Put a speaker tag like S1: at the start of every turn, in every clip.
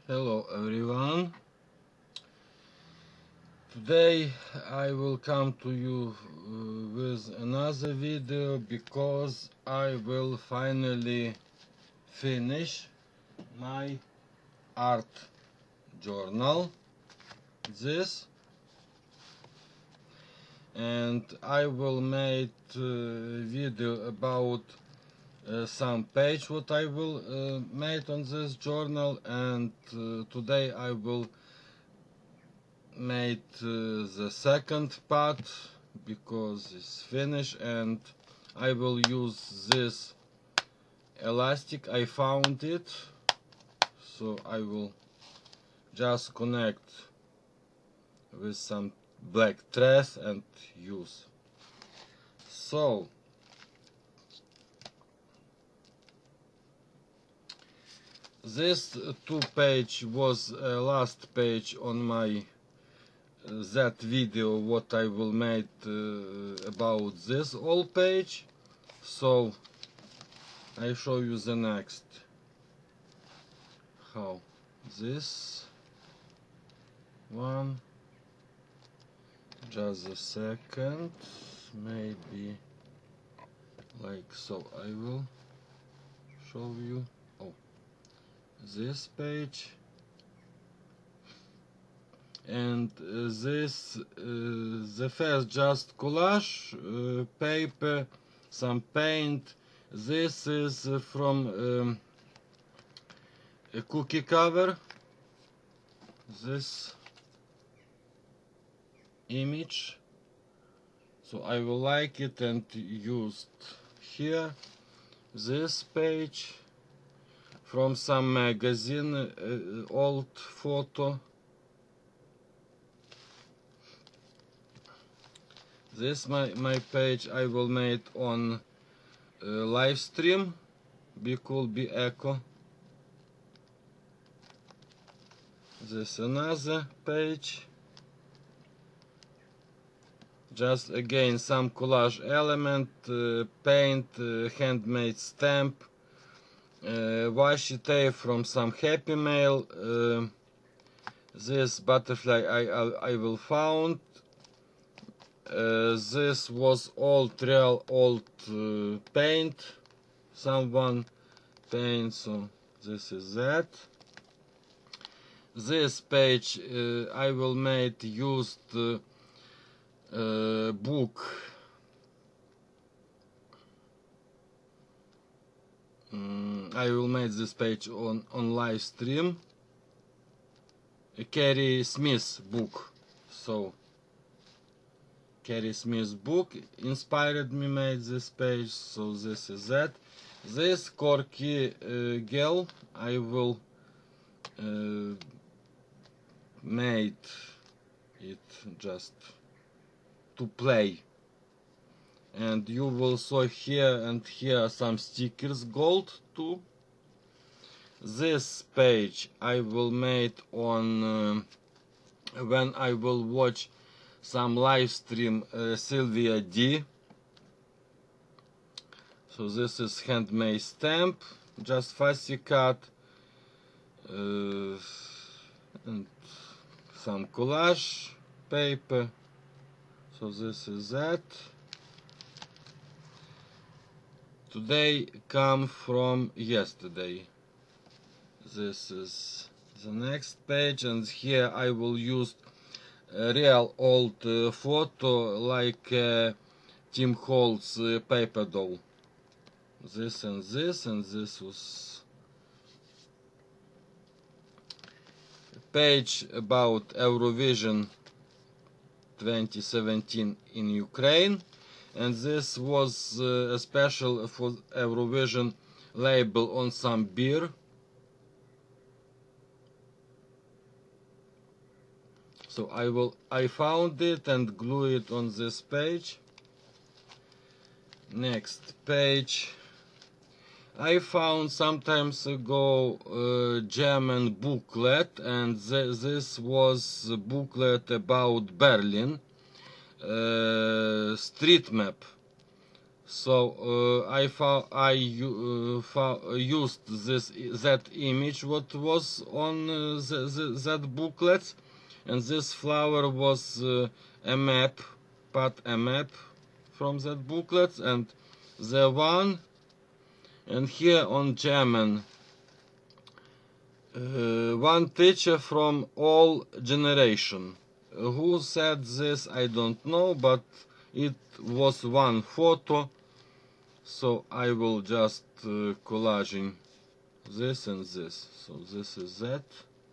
S1: Hello everyone. Today I will come to you with another video because I will finally finish my art journal, this, and I will make video about some page what I will make on this journal, and today I will made the second part because it's finished, and I will use this elastic. I found it, so I will just connect with some black thread and use. So this two page was last page on my that video what I will make about this all page. So I show you the next how this one. Just a second, maybe like so. I will show you. Oh, this page. And this the first just collage paper, some paint. This is from a cookie cover, this image, so I will like it and used here. This page from some magazine, old photo. This my page I will make on live stream. Be cool, be eco. This another page. Just again some collage element, paint, handmade stamp, washi tape from some Happy Mail. This butterfly I will found. This was real old paint. Someone paint, so this is that. This page I will make used book. I will make this page on live stream. Carrie Smith book. So Carrie Smith book inspired me make this page. So this is that. This Corky gel I will made it just to play, and you will saw here and here some stickers gold too. This page I will make on when I will watch some live stream Sylvia D. So this is handmade stamp, just fussy cut, and some collage paper. So this is that. Today come from yesterday. This is the next page, and here I will use a real old photo like Tim Holtz paper doll. This and this, and this was a page about Eurovision 2017 in Ukraine, and this was a special for Eurovision label on some beer. So I found it and glue it on this page. Next page. I found sometimes ago German booklet, and this was a booklet about Berlin, street map. So I used that image what was on that booklet, and this flower was a map, a map from that booklet, and the one, and here on German, one teacher from all generation. Who said this I don't know, but it was one photo, so I will just collaging this and this. So this is that.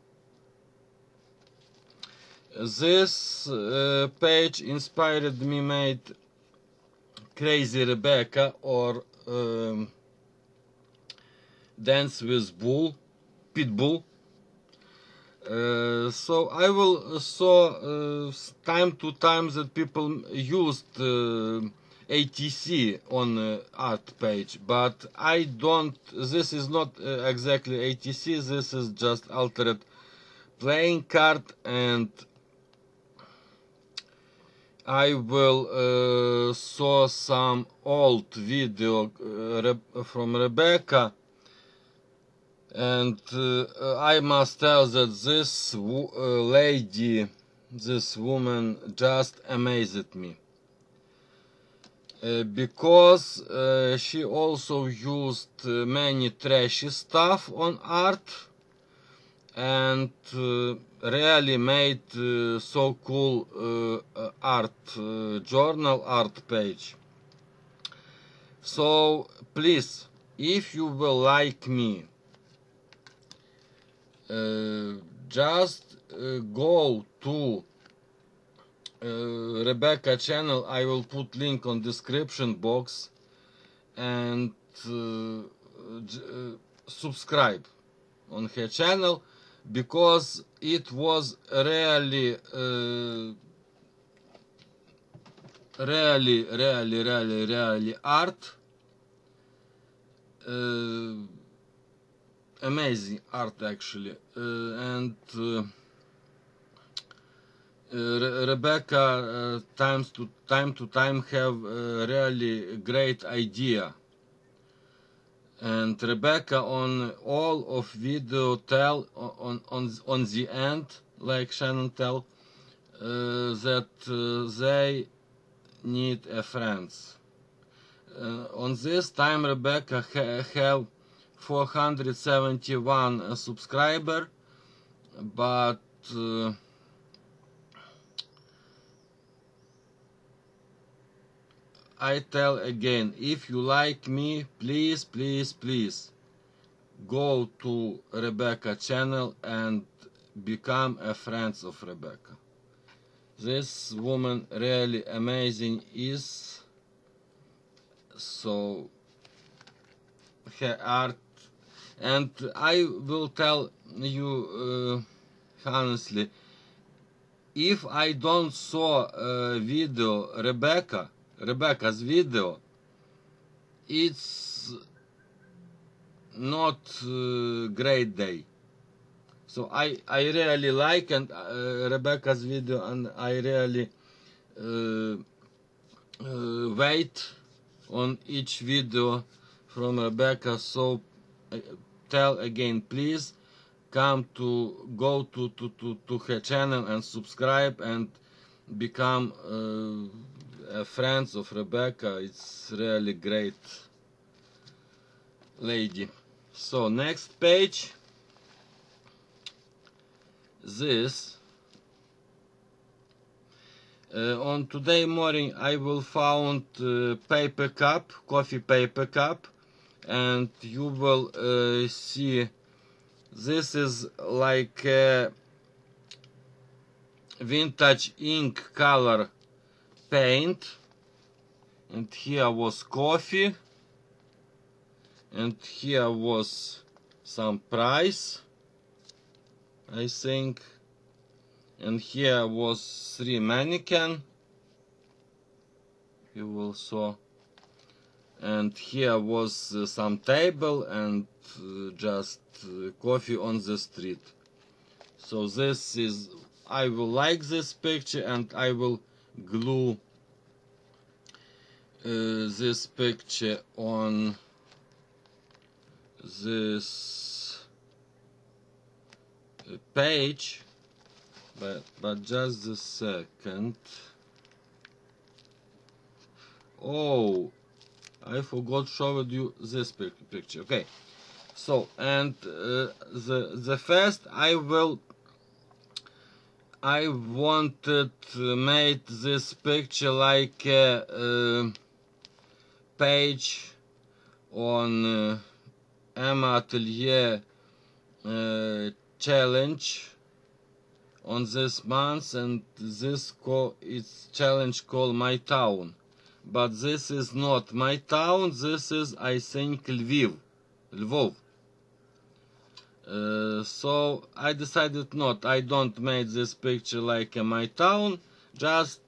S1: This page inspired me made Crazy Rebecca, or Dance with Pitbull. So I will saw time to time that people used ATC on art page, but I don't. This is not exactly ATC. This is just altered playing card, and I will saw some old video from Rebecca. And I must tell that this lady, this woman, just amazed me. Because she also used many trashy stuff on art, and really made so cool art journal, art page. So please, if you will like me, just go to Rebecca channel. I will put link on description box, and subscribe on her channel, because it was really really art, amazing art actually, and Rebecca time to time have really great idea, and Rebecca on all of video tell on the end, like Shannon tell, that they need a friends. On this time Rebecca have 471 subscriber, but I tell again, if you like me, please go to Rebecca channel and become a friend of Rebecca. This woman really amazing is, so her art. And I will tell you honestly, if I don't saw video Rebecca's video, it's not great day. So I really like and Rebecca's video, and I really wait on each video from Rebecca. So tell again, please go to her channel and subscribe and become friends of Rebecca. It's really great lady. So next page, this on today morning I will found paper cup, coffee paper cup, and you will see this is like vintage ink color paint, and here was coffee, and here was some price, I think, and here was 3 mannequin, you will saw, and here was some table and just coffee on the street. So this is, I will like this picture, and I will glue this picture on this page, but just a second. Oh, I forgot showed you this picture. Okay, so and the first I wanted to make this picture like a page on Emma Atelier challenge on this month, and this it's challenge called My Town, but this is not my town. This is, I think, Lvov. So I decided not. I don't make this picture like my town. Just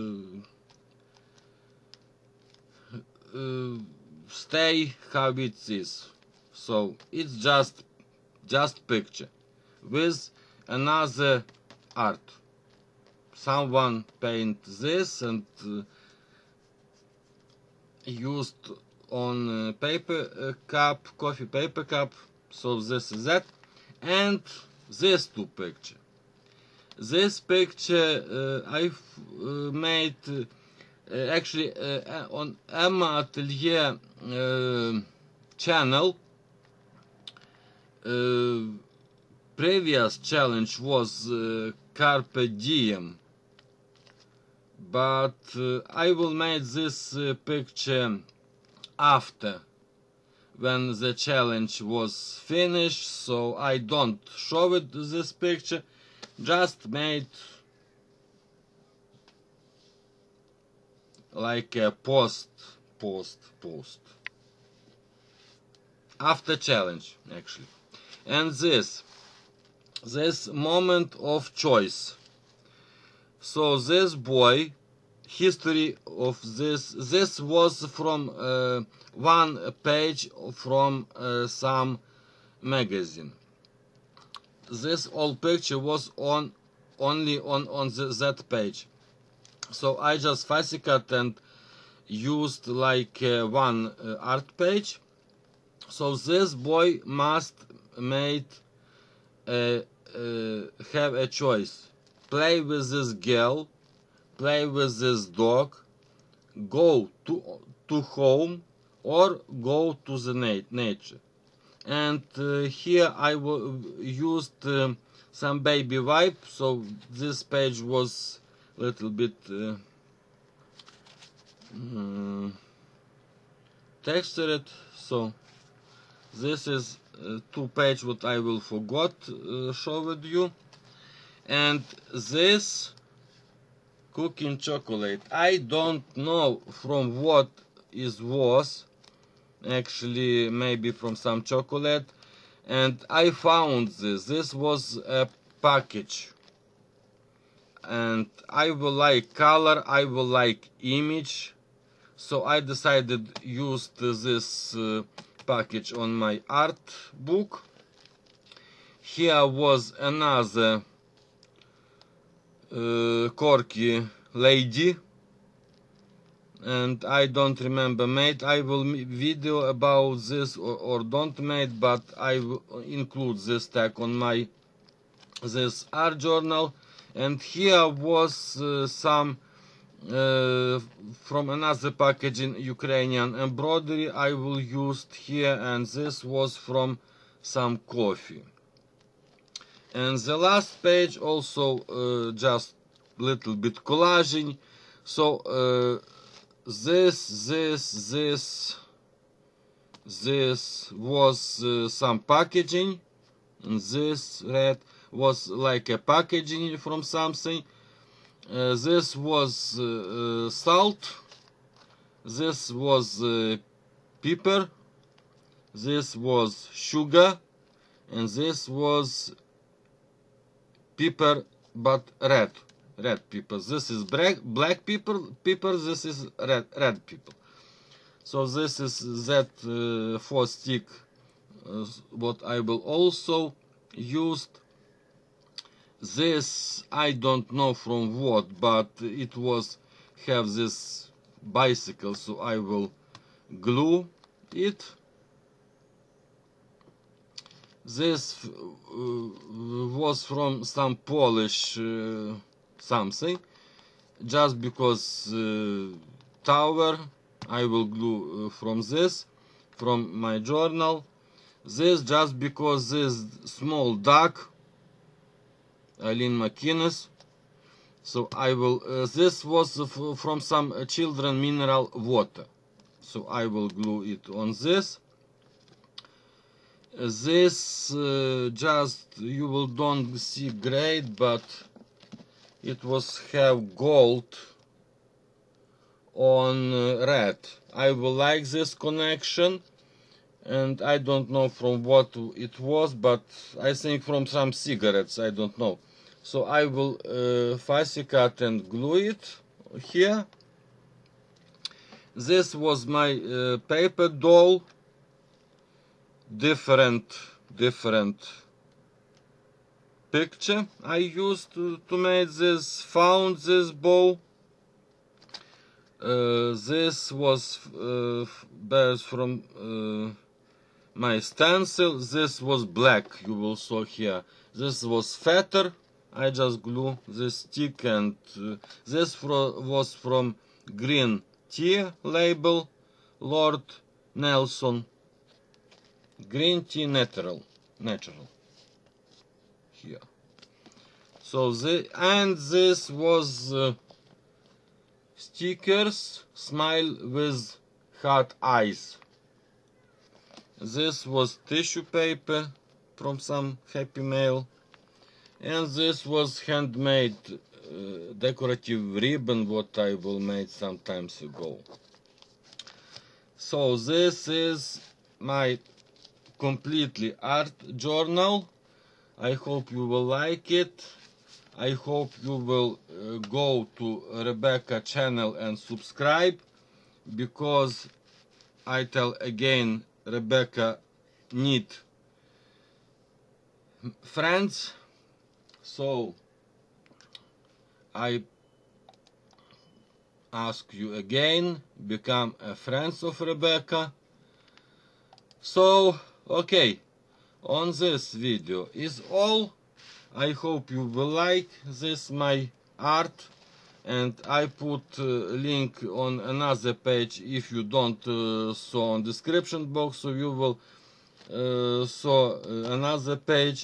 S1: stay how it is. So it's just picture with another art. Someone paint this and used on paper cup, coffee paper cup. So this is that, and this two picture. This picture I've made actually on Emma Atelier channel. Previous challenge was Carpe Diem, but I will make this picture after, when the challenge was finished, so I don't show it this picture, just made like a post after challenge actually. And this moment of choice. So this boy, history of this was from one page from some magazine. This old picture was only on that page. So I just fussy cut and used like one art page. So this boy must have a choice: play with this girl, play with this dog, go to home, or go to the nature. And here I used some baby wipe, so this page was a little bit textured. So this is two page what I will forgot show with you. And this cooking chocolate, I don't know from what it was, actually maybe from some chocolate, and I found this was a package, and I will like color, I will like image, so I decided use this package on my art book. Here was another corky lady, and I don't remember made. I will video about this or don't made, but I will include this tag on my this art journal. And here was some from another package in Ukrainian embroidery I will use here, and this was from some coffee. And the last page also just little bit collaging. So this was some packaging, and this red was like a packaging from something. This was salt, this was pepper, this was sugar, and this was pepper but red pepper. This is black pepper, this is red pepper. So this is that 4 stick what I will also use. This I don't know from what, but it was have this bicycle, so I will glue it. This was from some Polish something, just because tower. I will glue from this, from my journal. This just because this small duck, Eileen McInnes. So I will, this was from some children mineral water. So I will glue it on this. This just, you will don't see great, but it was have gold on red. I will like this connection, and I don't know from what it was, but I think from some cigarettes, I don't know. So I will fussy cut and glue it here. This was my paper doll, different picture I used to make this, found this bow. This was bears from my stencil. This was black, you will saw here. This was feather. I just glue this stick, and this was from green tea label, Lord Nelson. Green tea natural here. So this was stickers, smile with heart eyes. This was tissue paper from some Happy Mail, and this was handmade decorative ribbon what I will make sometimes ago. So this is my completely art journal. I hope you will like it. I hope you will go to Rebecca channel and subscribe, because I tell again, Rebecca need friends. So I ask you again, become a friend of Rebecca. So okay, on this video is all. I hope you will like this my art, and I put link on another page if you don't saw on description box, so you will saw another page.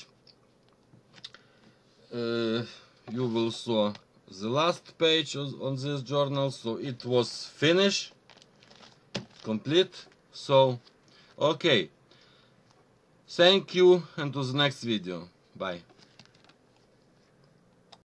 S1: You will saw the last page on this journal, so it was finished, complete. So okay, thank you, and to the next video. Bye.